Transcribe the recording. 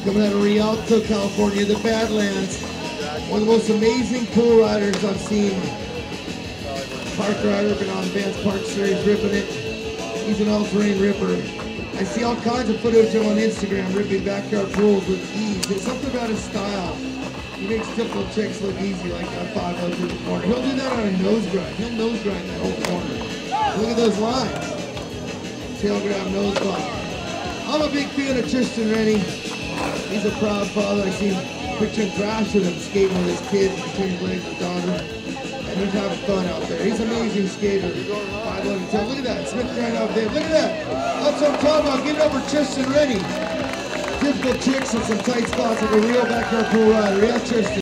coming out of Rialto, California, the Badlands. One of the most amazing pool riders I've seen. Park rider, been on Advanced Park Series, ripping it. He's an all-terrain ripper. I see all kinds of footage of him on Instagram, ripping backyard pools with ease. There's something about his style. He makes typical chicks look easy, like that 5 through the corner. He'll do that on a nose grind. He'll nose grind that whole corner. Look at those lines. Tail grab, nose bump. I'm a big fan of Tristan Rennie. He's a proud father. I see him picturing Thrash with him skating with his kid between his legs with daughter. And he's having fun out there. He's an amazing skater. 5'11" tail. Look at that. Smith right out there. Look at that. That's what I'm talking about. Get over Tristan Rennie. Typical chicks in some tight spots like a real backyard pool rider. Yeah, Tristan.